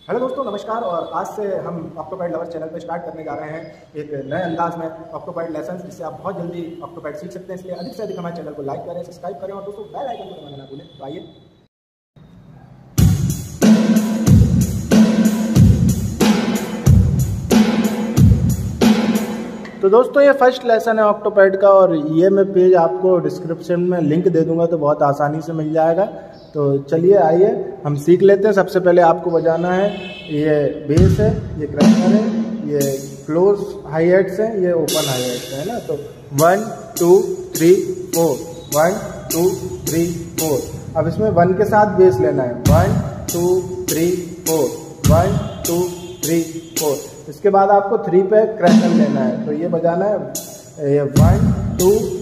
Hello दोस्तों, नमस्कार। और आज से हम ऑक्टोपैड लवर चैनल पे स्टार्ट करने जा रहे हैं एक नए अंदाज में ऑक्टोपैड लेसन, जिससे आप बहुत जल्दी ऑक्टोपैड सीख सकते हैं। इसलिए अधिक से अधिक हमारे चैनल को लाइक करें, सब्सक्राइब करें और दोस्तों बेल आइकन को दबाना ना भूलें। तो आइए। तो दोस्तों ये फर्स्ट लेसन है ऑक्टोपैड का, और ये मैं पेज आपको डिस्क्रिप्शन में लिंक दे दूंगा तो बहुत आसानी से मिल जाएगा। तो चलिए आइए हम सीख लेते हैं। सबसे पहले आपको बजाना है, ये बेस है, ये क्रैकर है, ये क्लोज हाई हेट्स है, ये ओपन हाई हेट्स है ना। तो 1 2 3 4, 1 2 3 4। अब इसमें 1 के साथ बेस लेना है, 1 2 3 4, 1 2 3 4। इसके बाद आपको 3 पे क्रैकर लेना है, तो ये बजाना है, ये 1 2